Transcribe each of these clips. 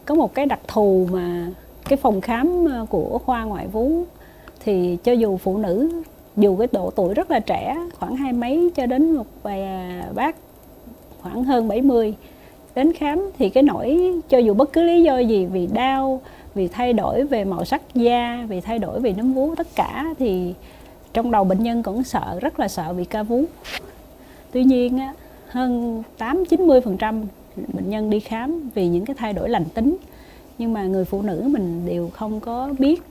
có một cái đặc thù mà cái phòng khám của khoa ngoại vú thì cho dù phụ nữ, dù cái độ tuổi rất là trẻ, khoảng 20 mấy cho đến một vài bác khoảng hơn 70 đến khám, thì cái nỗi cho dù bất cứ lý do gì, vì đau, vì thay đổi về màu sắc da, vì thay đổi về núm vú, tất cả thì trong đầu bệnh nhân cũng sợ, rất là sợ bị ca vú. Tuy nhiên hơn 80-90% bệnh nhân đi khám vì những cái thay đổi lành tính, nhưng mà người phụ nữ mình đều không có biết.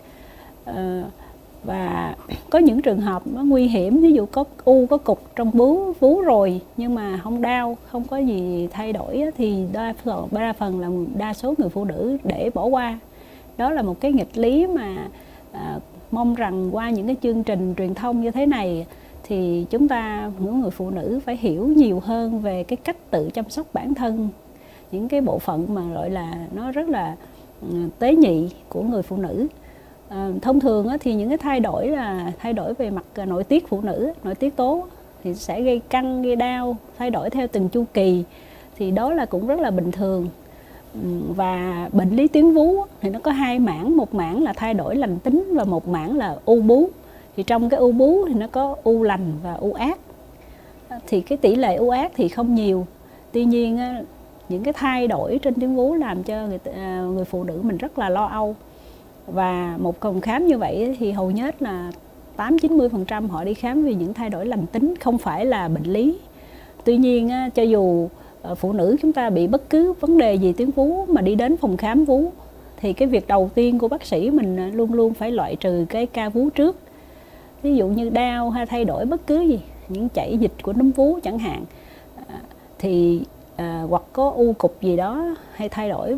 Và có những trường hợp nó nguy hiểm, ví dụ có u, có cục trong vú rồi nhưng mà không đau, không có gì thay đổi, thì đa phần là đa số người phụ nữ để bỏ qua. Đó là một cái nghịch lý mà mong rằng qua những cái chương trình truyền thông như thế này thì chúng ta, những người phụ nữ phải hiểu nhiều hơn về cái cách tự chăm sóc bản thân, những cái bộ phận mà gọi là nó rất là tế nhị của người phụ nữ. Thông thường thì những cái thay đổi là thay đổi về mặt nội tiết phụ nữ, nội tiết tố thì sẽ gây căng, gây đau, thay đổi theo từng chu kỳ, thì đó là cũng rất là bình thường. Và bệnh lý tuyến vú thì nó có hai mảng, một mảng là thay đổi lành tính và một mảng là u bú. Thì trong cái u bú thì nó có u lành và u ác. Thì cái tỷ lệ u ác thì không nhiều. Tuy nhiên những cái thay đổi trên tuyến vú làm cho người phụ nữ mình rất là lo âu. Và một phòng khám như vậy thì hầu hết là 80-90% họ đi khám vì những thay đổi lành tính, không phải là bệnh lý. Tuy nhiên cho dù phụ nữ chúng ta bị bất cứ vấn đề gì tuyến vú mà đi đến phòng khám vú, thì cái việc đầu tiên của bác sĩ mình luôn luôn phải loại trừ cái ca vú trước. Ví dụ như đau hay thay đổi bất cứ gì, những chảy dịch của núm vú chẳng hạn, thì hoặc có u cục gì đó hay thay đổi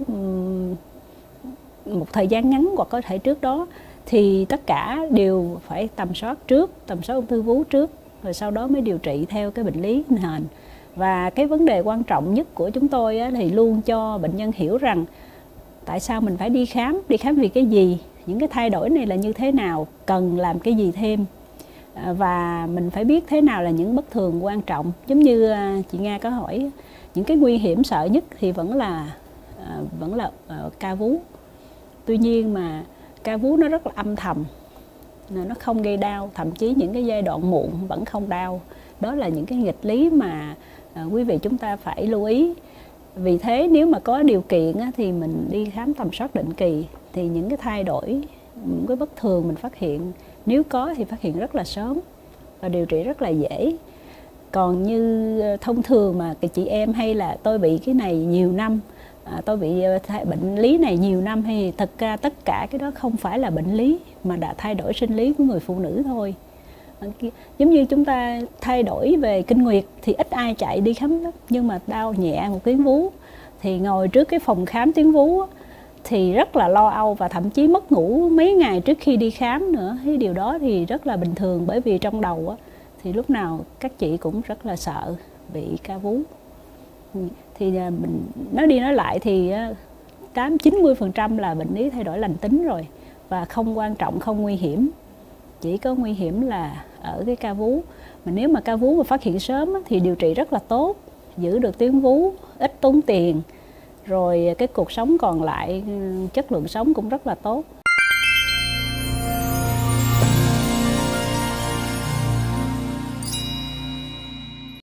một thời gian ngắn hoặc có thể trước đó, thì tất cả đều phải tầm soát trước, tầm soát ung thư vú trước, rồi sau đó mới điều trị theo cái bệnh lý nền. Và cái vấn đề quan trọng nhất của chúng tôi thì luôn cho bệnh nhân hiểu rằng tại sao mình phải đi khám vì cái gì, những cái thay đổi này là như thế nào, cần làm cái gì thêm, và mình phải biết thế nào là những bất thường quan trọng. Giống như chị Nga có hỏi, những cái nguy hiểm sợ nhất thì vẫn là ca vú. Tuy nhiên mà ca vú nó rất là âm thầm, nó không gây đau, thậm chí những cái giai đoạn muộn vẫn không đau. Đó là những cái nghịch lý mà quý vị chúng ta phải lưu ý. Vì thế nếu mà có điều kiện thì mình đi khám tầm soát định kỳ, thì những cái thay đổi, những cái bất thường mình phát hiện, nếu có thì phát hiện rất là sớm và điều trị rất là dễ. Còn như thông thường mà chị em hay là tôi bị cái này nhiều năm, tôi bị bệnh lý này nhiều năm, hay thật ra tất cả cái đó không phải là bệnh lý mà đã thay đổi sinh lý của người phụ nữ thôi. Giống như chúng ta thay đổi về kinh nguyệt thì ít ai chạy đi khám lắm, nhưng mà đau nhẹ một tuyến vú thì ngồi trước cái phòng khám tuyến vú thì rất là lo âu, và thậm chí mất ngủ mấy ngày trước khi đi khám nữa. Cái điều đó thì rất là bình thường, bởi vì trong đầu thì lúc nào các chị cũng rất là sợ bị ca vú. Thì mình nói đi nói lại thì 80-90% là bệnh lý thay đổi lành tính rồi, và không quan trọng, không nguy hiểm. Chỉ có nguy hiểm là ở cái ca vú. Mà nếu mà ca vú mà phát hiện sớm thì điều trị rất là tốt, giữ được tuyến vú, ít tốn tiền, rồi cái cuộc sống còn lại, chất lượng sống cũng rất là tốt.